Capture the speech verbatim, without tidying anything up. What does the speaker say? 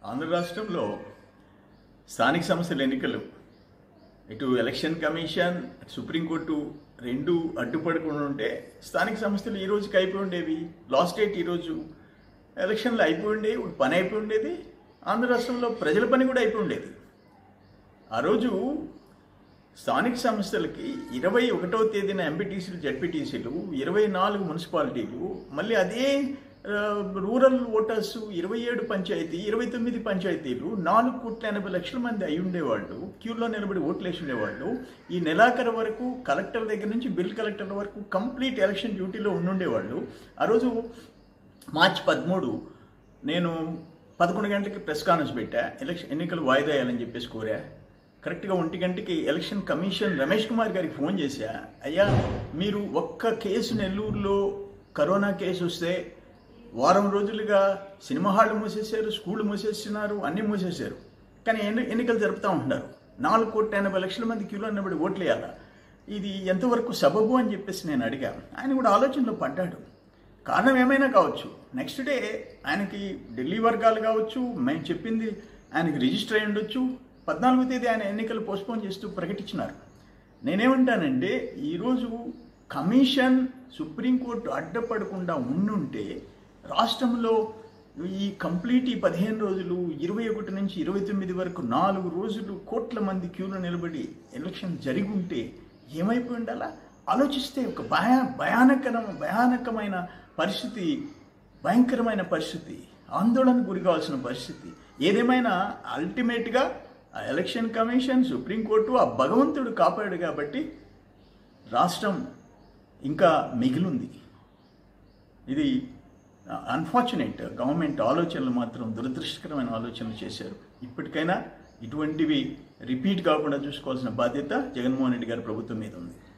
ఆంధ్ర రాష్ట్రంలో స్థానిక సంస్థల ఎన్నికలు ఇటు ఎలక్షన్ కమిషన్ సుప్రీంకోర్టు రెండు అడ్డుపడకుండా ఉంటే స్థానిక సంస్థలు ఈ రోజుకి అయిపోయి ఉండేవి. లాస్ట్ డేట్ ఈరోజు ఎలక్షన్లు అయిపోయి ఉండేవి, పని అయిపోయి ఉండేది. ఆంధ్ర రాష్ట్రంలో ప్రజల పని కూడా అయిపోయి ఉండేది. ఆ రోజు స్థానిక సంస్థలకి ఇరవై ఒకటవ తేదీన ఎంపీటీసీలు జడ్పీటీసీలు, ఇరవై నాలుగు మున్సిపాలిటీలు, మళ్ళీ అదే రూరల్ ఓటర్స్ ఇరవై ఏడు పంచాయతీ, ఇరవై తొమ్మిది పంచాయతీలు, నాలుగు కోట్ల ఎనభై లక్షల మంది అయి ఉండేవాళ్ళు. క్యూలో నిలబడి ఓట్లు వేసి ఉండేవాళ్ళు. ఈ నెలాఖరు వరకు కలెక్టర్ దగ్గర నుంచి బిల్ కలెక్టర్ వరకు కంప్లీట్ ఎలక్షన్ డ్యూటీలో ఉండుండేవాళ్ళు. ఆ రోజు మార్చి పదమూడు నేను పదకొండు గంటలకి ప్రెస్ కాన్ఫరెన్స్ పెట్టా. ఎలక్షన్ ఎన్నికలు వాయిదా వేయాలని చెప్పేసి కోరా. కరెక్ట్గా ఒంటి గంటకి ఎలక్షన్ కమిషన్ రమేష్ కుమార్ గారికి ఫోన్ చేశా. అయ్యా, మీరు ఒక్క కేసు నెల్లూరులో కరోనా కేసు వస్తే వారం రోజులుగా సినిమా హాళ్ళు మూసేశారు, స్కూళ్ళు మూసేస్తున్నారు, అన్నీ మూసేశారు. కానీ ఎన్ని ఎన్నికలు జరుపుతూ ఉంటున్నారు. నాలుగు కోట్ల ఎనభై లక్షల మంది క్యూలో నిలబడి ఓట్లు వేయాలా? ఇది ఎంతవరకు సబబు అని చెప్పేసి నేను అడిగాను. ఆయన కూడా ఆలోచనలో పడ్డాడు. కారణం ఏమైనా కావచ్చు. నెక్స్ట్ డే ఆయనకి ఢిల్లీ వర్గాలు కావచ్చు, మేము చెప్పింది ఆయనకి రిజిస్టర్ అయి ఉండొచ్చు. పద్నాలుగో తేదీ ఆయన ఎన్నికలు పోస్ట్పోన్ చేస్తూ ప్రకటించినారు. నేనేమంటానంటే, ఈరోజు కమిషన్ సుప్రీంకోర్టు అడ్డపడకుండా ఉండుంటే రాష్ట్రంలో ఈ కంప్లీట్ ఈ పదిహేను రోజులు ఇరవై ఒకటి నుంచి ఇరవై తొమ్మిది వరకు నాలుగు రోజులు కోట్ల మంది క్యూలో నిలబడి ఎలక్షన్ జరిగి ఉంటే ఏమైపోయి ఉండాలా? ఆలోచిస్తే ఒక భయా భయానక భయానకమైన పరిస్థితి, భయంకరమైన పరిస్థితి, ఆందోళనకు గురి కావాల్సిన పరిస్థితి. ఏదేమైనా అల్టిమేట్గా ఆ ఎలక్షన్ కమిషన్, సుప్రీంకోర్టు, ఆ భగవంతుడు కాపాడు కాబట్టి రాష్ట్రం ఇంకా మిగిలింది. ఇది అన్ఫార్చునేట్. గవర్నమెంట్ ఆలోచనలు మాత్రం దురదృష్టకరమైన ఆలోచనలు చేశారు. ఇప్పటికైనా ఇటువంటివి రిపీట్ కాకుండా చూసుకోవాల్సిన బాధ్యత జగన్మోహన్ రెడ్డి గారి ప్రభుత్వం మీద ఉంది.